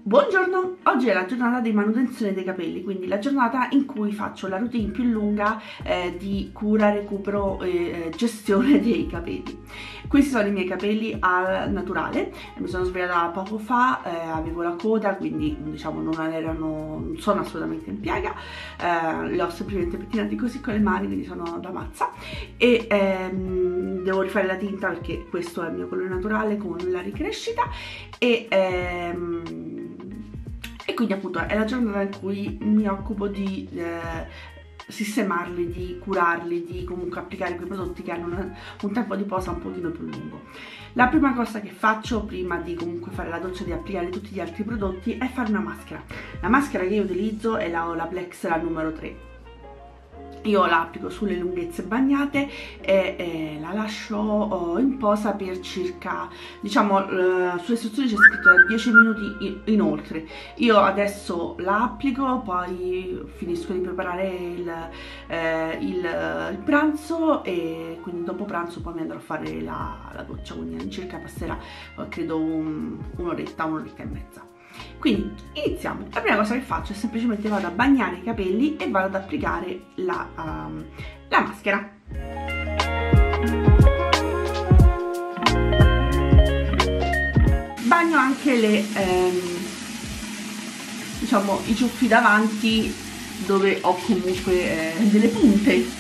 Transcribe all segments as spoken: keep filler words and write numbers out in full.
Buongiorno, oggi è la giornata di manutenzione dei capelli, quindi la giornata in cui faccio la routine più lunga eh, di cura, recupero e eh, gestione dei capelli. Questi sono i miei capelli al naturale, mi sono svegliata poco fa, eh, avevo la coda, quindi diciamo non erano, non sono assolutamente in piega, eh, li ho semplicemente pettinati così con le mani, quindi sono da mazza e ehm, devo rifare la tinta perché questo è il mio colore naturale con la ricrescita e ehm, E quindi appunto è la giornata in cui mi occupo di eh, sistemarli, di curarli, di comunque applicare quei prodotti che hanno un, un tempo di posa un pochino più lungo. La prima cosa che faccio prima di comunque fare la doccia e di applicare tutti gli altri prodotti è fare una maschera. La maschera che io utilizzo è la Olaplex, la numero tre. Io la applico sulle lunghezze bagnate e, e la lascio oh, in posa per circa, diciamo, uh, sulle istruzioni c'è scritto dieci minuti inoltre. Io adesso la applico, poi finisco di preparare il, eh, il, il pranzo e quindi dopo pranzo poi mi andrò a fare la, la doccia, quindi all'incirca passerà uh, credo un, un'oretta, un'oretta e mezza. Quindi iniziamo. La prima cosa che faccio è semplicemente vado a bagnare i capelli e vado ad applicare la, um, la maschera. Bagno anche le, ehm, diciamo, i ciuffi davanti dove ho comunque eh, delle punte.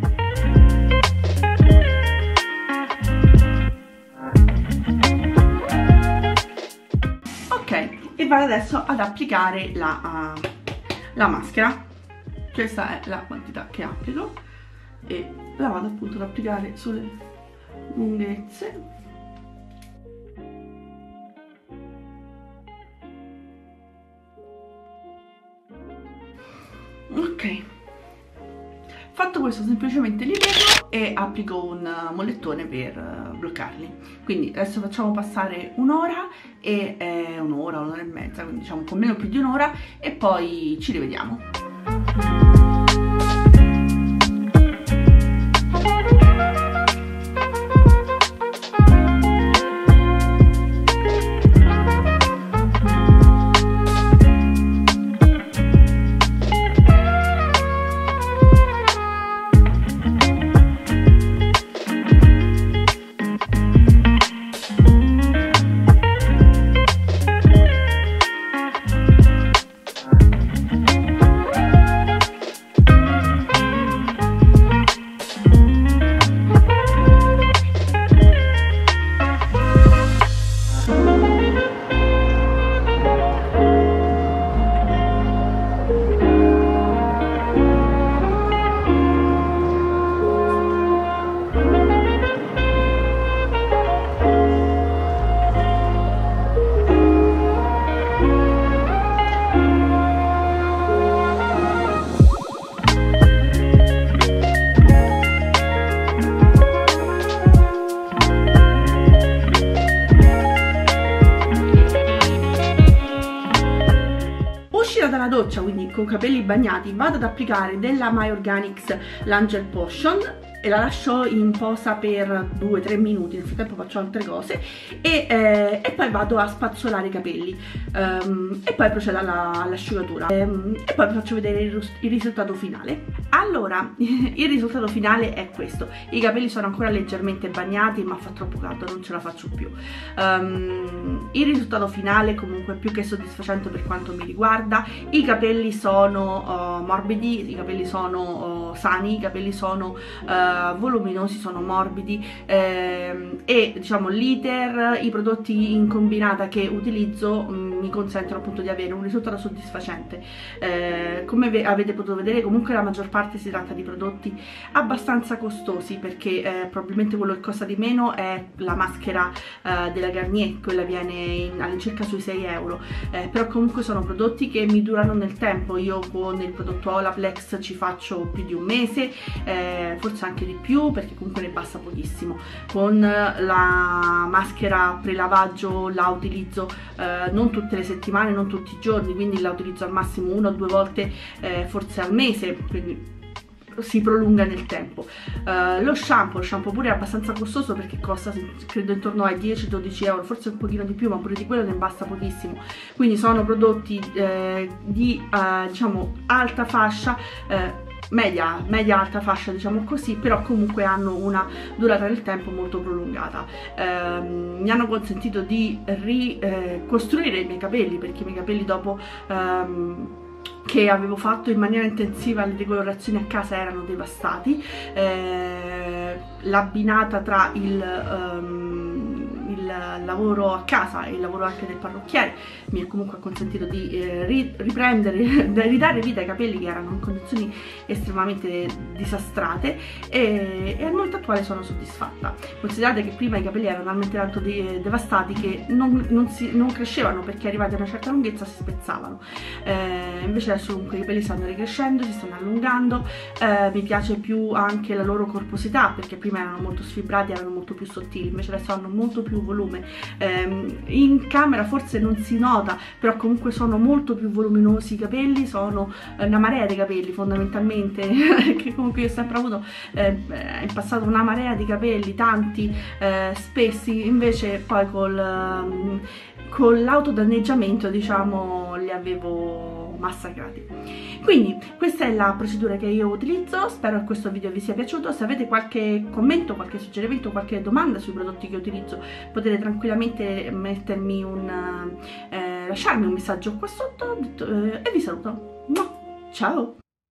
E vado adesso ad applicare la, uh, la maschera. Questa è la quantità che applico e la vado appunto ad applicare sulle lunghezze. Ok, fatto questo semplicemente li leggo e applico un mollettone per bloccarli. Quindi adesso facciamo passare un'ora e eh, un'ora, un'ora e mezza, quindi diciamo con meno più di un'ora e poi ci rivediamo. Dalla doccia, quindi con capelli bagnati, vado ad applicare della My Organics l'Angel Potion e la lascio in posa per due tre minuti, nel frattempo faccio altre cose e, eh, e poi vado a spazzolare i capelli um, e poi procedo all'asciugatura um, e poi vi faccio vedere il, il risultato finale. Allora, il risultato finale è questo: i capelli sono ancora leggermente bagnati ma fa troppo caldo, non ce la faccio più. Um, il risultato finale comunque è più che soddisfacente per quanto mi riguarda. I capelli sono uh, morbidi, i capelli sono uh, sani, i capelli sono uh, voluminosi, sono morbidi ehm, e diciamo l'iter, i prodotti in combinata che utilizzo mh, mi consentono appunto di avere un risultato soddisfacente. Eh, come avete potuto vedere comunque la maggior parte si tratta di prodotti abbastanza costosi perché eh, probabilmente quello che costa di meno è la maschera eh, della Garnier, quella viene all'incirca sui sei euro, eh, però comunque sono prodotti che mi durano nel tempo. Io con il prodotto Olaplex ci faccio più di un mese, eh, forse anche di più perché comunque ne basta pochissimo. Con la maschera prelavaggio la utilizzo eh, non tutte le settimane, non tutti i giorni, quindi la utilizzo al massimo una o due volte eh, forse al mese, quindi si prolunga nel tempo. Uh, lo shampoo, lo shampoo pure è abbastanza costoso perché costa credo intorno ai dieci dodici euro, forse un pochino di più, ma pure di quello ne basta pochissimo. Quindi sono prodotti eh, di uh, diciamo alta fascia, eh, media, media alta fascia, diciamo così, però comunque hanno una durata del tempo molto prolungata. Eh, mi hanno consentito di ricostruire eh, i miei capelli, perché i miei capelli dopo ehm, che avevo fatto in maniera intensiva le decolorazioni a casa erano devastati. Eh, l'abbinata tra il um, il lavoro a casa e il lavoro anche del parrucchiere mi ha comunque consentito di eh, riprendere, di ridare vita ai capelli che erano in condizioni estremamente disastrate, e, e al momento attuale sono soddisfatta. Considerate che prima i capelli erano talmente tanto de devastati che non, non, si, non crescevano, perché arrivati a una certa lunghezza si spezzavano. Eh, invece adesso comunque i capelli stanno ricrescendo, si stanno allungando, eh, mi piace più anche la loro corposità, perché prima erano molto sfibrati, erano molto più sottili, invece adesso hanno molto più volume. Eh, in camera forse non si nota, però comunque sono molto più voluminosi i capelli, sono una marea di capelli fondamentalmente, che comunque io ho sempre avuto eh, in passato una marea di capelli, tanti, eh, spessi, invece poi col, con l'autodanneggiamento diciamo li avevo massacrati. Quindi questa è la procedura che io utilizzo, spero che questo video vi sia piaciuto. Se avete qualche commento, qualche suggerimento, qualche domanda sui prodotti che utilizzo, potete tranquillamente mettermi un eh, lasciarmi un messaggio qua sotto, eh, e vi saluto. Ciao!